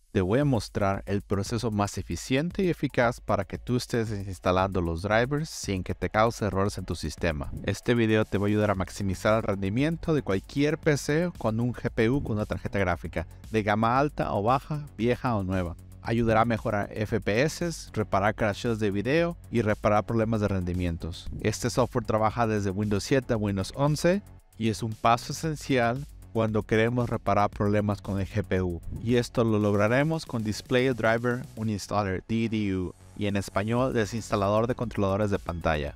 Te voy a mostrar el proceso más eficiente y eficaz para que tú estés instalando los drivers sin que te cause errores en tu sistema. Este video te va a ayudar a maximizar el rendimiento de cualquier PC con un GPU con una tarjeta gráfica de gama alta o baja, vieja o nueva. Ayudará a mejorar FPS, reparar crashes de video y reparar problemas de rendimientos. Este software trabaja desde Windows 7 a Windows 11 y es un paso esencial cuando queremos reparar problemas con el GPU, y esto lo lograremos con Display Driver Uninstaller DDU, y en español desinstalador de controladores de pantalla.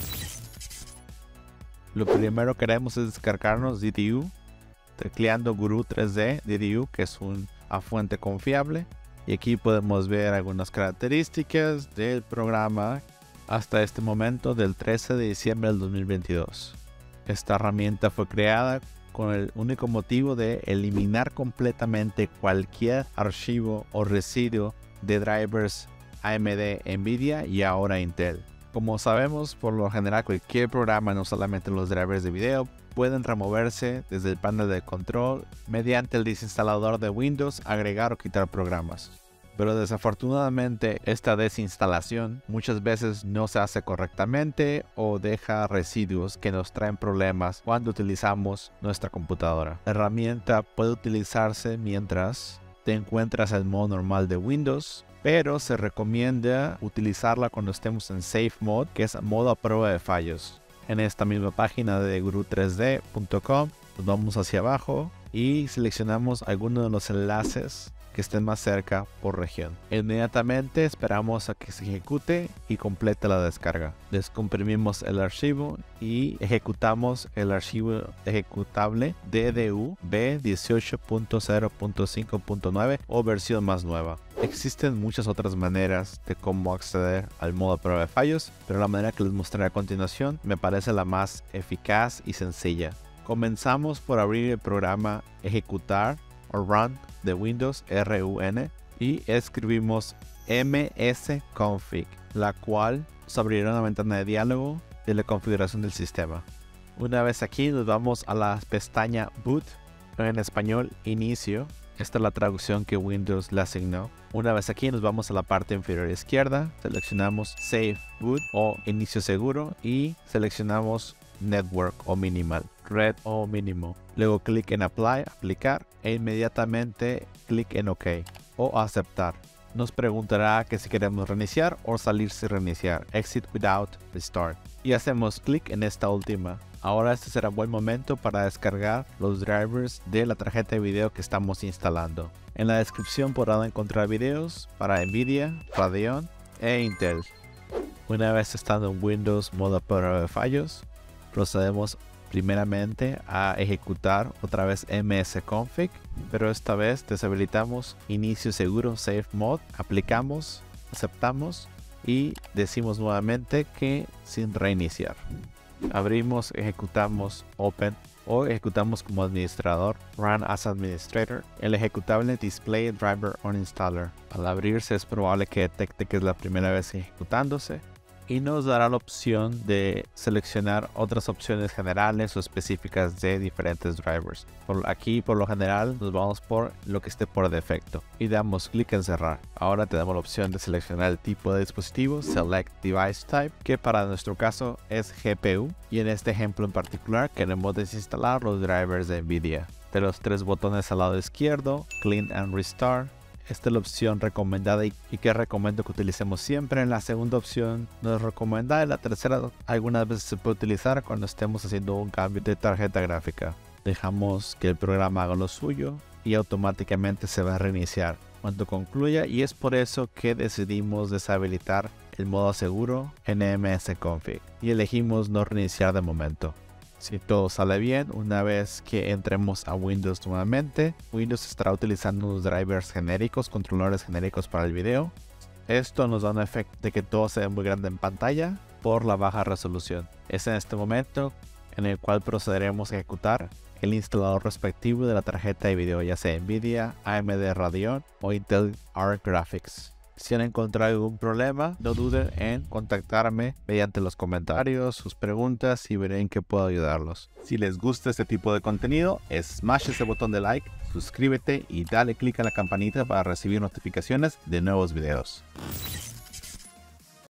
Lo primero que haremos es descargarnos DDU, tecleando Guru 3D DDU, que es una fuente confiable, y aquí podemos ver algunas características del programa hasta este momento del 13 de diciembre del 2022. Esta herramienta fue creada con el único motivo de eliminar completamente cualquier archivo o residuo de drivers AMD, Nvidia y ahora Intel. Como sabemos, por lo general cualquier programa, no solamente los drivers de video, pueden removerse desde el panel de control mediante el desinstalador de Windows, agregar o quitar programas. Pero desafortunadamente esta desinstalación muchas veces no se hace correctamente o deja residuos que nos traen problemas cuando utilizamos nuestra computadora. La herramienta puede utilizarse mientras te encuentras en modo normal de Windows, pero se recomienda utilizarla cuando estemos en Safe Mode, que es modo a prueba de fallos. En esta misma página de guru3d.com nos vamos hacia abajo y seleccionamos alguno de los enlaces que estén más cerca por región. Inmediatamente esperamos a que se ejecute y complete la descarga. Descomprimimos el archivo y ejecutamos el archivo ejecutable DDU B18.0.5.9 o versión más nueva. Existen muchas otras maneras de cómo acceder al modo prueba de fallos, pero la manera que les mostraré a continuación me parece la más eficaz y sencilla. Comenzamos por abrir el programa Ejecutar o Run de Windows RUN y escribimos msconfig, la cual nos abrirá una ventana de diálogo de la configuración del sistema. Una vez aquí nos vamos a la pestaña Boot, en español Inicio. Esta es la traducción que Windows le asignó. Una vez aquí nos vamos a la parte inferior izquierda, seleccionamos Safe Boot o Inicio Seguro y seleccionamos Network o Minimal, Red o Mínimo. Luego clic en Apply, aplicar e inmediatamente clic en OK o aceptar. Nos preguntará que si queremos reiniciar o salir sin reiniciar, Exit Without Restart. Y hacemos clic en esta última. Ahora este será un buen momento para descargar los drivers de la tarjeta de video que estamos instalando. En la descripción podrán encontrar videos para Nvidia, Radeon e Intel. Una vez estando en Windows modo prueba de fallos, procedemos primeramente a ejecutar otra vez msconfig, pero esta vez deshabilitamos inicio seguro Safe Mode, aplicamos, aceptamos y decimos nuevamente que sin reiniciar. Abrimos, ejecutamos Open o ejecutamos como administrador Run as Administrator el ejecutable Display Driver Uninstaller. Al abrirse es probable que detecte que es la primera vez ejecutándose y nos dará la opción de seleccionar otras opciones generales o específicas de diferentes drivers. Aquí por lo general nos vamos por lo que esté por defecto y damos clic en cerrar. Ahora tenemos la opción de seleccionar el tipo de dispositivo, Select Device Type, que para nuestro caso es GPU, y en este ejemplo en particular queremos desinstalar los drivers de Nvidia. De los tres botones al lado izquierdo, Clean and Restart, esta es la opción recomendada y que recomiendo que utilicemos siempre. En la segunda opción no es recomendada y la tercera algunas veces se puede utilizar cuando estemos haciendo un cambio de tarjeta gráfica. Dejamos que el programa haga lo suyo y automáticamente se va a reiniciar cuando concluya, y es por eso que decidimos deshabilitar el modo seguro en msconfig y elegimos no reiniciar de momento. Si todo sale bien, una vez que entremos a Windows nuevamente, Windows estará utilizando unos drivers genéricos, controladores genéricos para el video. Esto nos da un efecto de que todo se ve muy grande en pantalla por la baja resolución. Es en este momento en el cual procederemos a ejecutar el instalador respectivo de la tarjeta de video, ya sea Nvidia, AMD Radeon o Intel Arc Graphics. Si han encontrado algún problema, no duden en contactarme mediante los comentarios, sus preguntas y veré en qué puedo ayudarlos. Si les gusta este tipo de contenido, smash ese botón de like, suscríbete y dale click a la campanita para recibir notificaciones de nuevos videos.